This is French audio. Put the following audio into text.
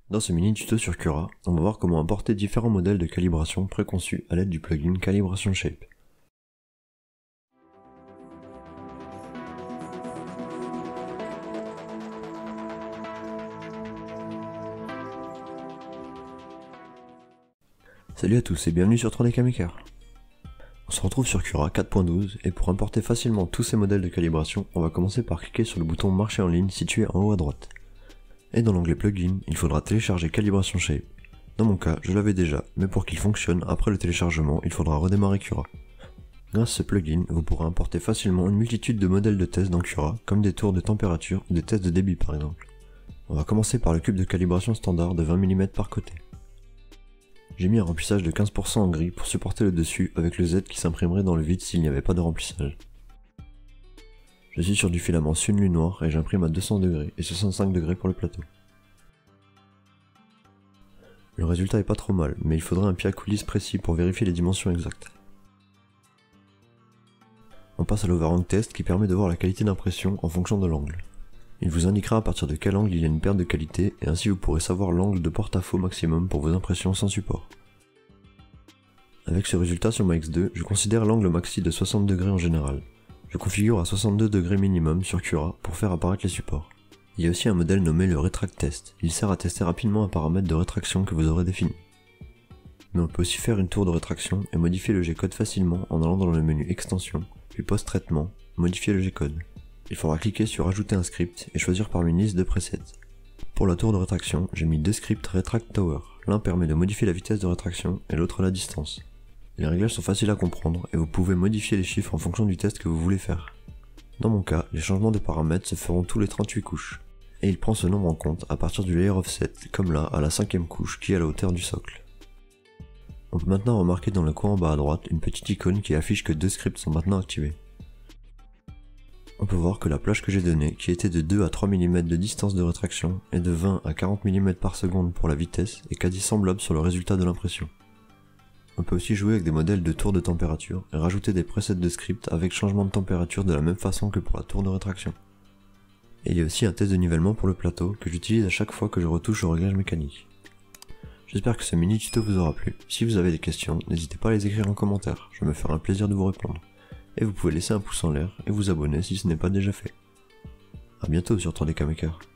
Dans ce mini tuto sur Cura, on va voir comment importer différents modèles de calibration préconçus à l'aide du plugin Calibration Shape. Salut à tous et bienvenue sur 3D Maker. On se retrouve sur Cura 4.12 et pour importer facilement tous ces modèles de calibration, on va commencer par cliquer sur le bouton Marcher en ligne situé en haut à droite. Et dans l'onglet Plugin, il faudra télécharger Calibration Shape. Dans mon cas, je l'avais déjà, mais pour qu'il fonctionne après le téléchargement, il faudra redémarrer Cura. Grâce à ce plugin, vous pourrez importer facilement une multitude de modèles de tests dans Cura, comme des tours de température ou des tests de débit par exemple. On va commencer par le cube de calibration standard de 20 mm par côté. J'ai mis un remplissage de 15% en gris pour supporter le dessus avec le Z qui s'imprimerait dans le vide s'il n'y avait pas de remplissage. Je suis sur du filament Sunlu noir et j'imprime à 200 degrés et 65 degrés pour le plateau. Le résultat est pas trop mal, mais il faudrait un pied à coulisse précis pour vérifier les dimensions exactes. On passe à l'overhang test qui permet de voir la qualité d'impression en fonction de l'angle. Il vous indiquera à partir de quel angle il y a une perte de qualité et ainsi vous pourrez savoir l'angle de porte-à-faux maximum pour vos impressions sans support. Avec ce résultat sur ma X2, je considère l'angle maxi de 60 degrés en général. Je configure à 62 degrés minimum sur Cura pour faire apparaître les supports. Il y a aussi un modèle nommé le Retract Test, il sert à tester rapidement un paramètre de rétraction que vous aurez défini. Mais on peut aussi faire une tour de rétraction et modifier le G-code facilement en allant dans le menu Extension, puis Post-traitement, modifier le G-code. Il faudra cliquer sur Ajouter un script et choisir parmi une liste de presets. Pour la tour de rétraction, j'ai mis deux scripts Retract Tower, l'un permet de modifier la vitesse de rétraction et l'autre la distance. Les réglages sont faciles à comprendre et vous pouvez modifier les chiffres en fonction du test que vous voulez faire. Dans mon cas, les changements de paramètres se feront tous les 38 couches, et il prend ce nombre en compte à partir du layer offset, comme là à la 5ème couche qui est à la hauteur du socle. On peut maintenant remarquer dans le coin en bas à droite une petite icône qui affiche que deux scripts sont maintenant activés. On peut voir que la plage que j'ai donnée, qui était de 2 à 3 mm de distance de rétraction et de 20 à 40 mm par seconde pour la vitesse, est quasi semblable sur le résultat de l'impression. On peut aussi jouer avec des modèles de tour de température et rajouter des presets de script avec changement de température de la même façon que pour la tour de rétraction. Et il y a aussi un test de nivellement pour le plateau que j'utilise à chaque fois que je retouche au réglage mécanique. J'espère que ce mini tuto vous aura plu. Si vous avez des questions, n'hésitez pas à les écrire en commentaire, je me ferai un plaisir de vous répondre. Et vous pouvez laisser un pouce en l'air et vous abonner si ce n'est pas déjà fait. A bientôt sur 3D Maker.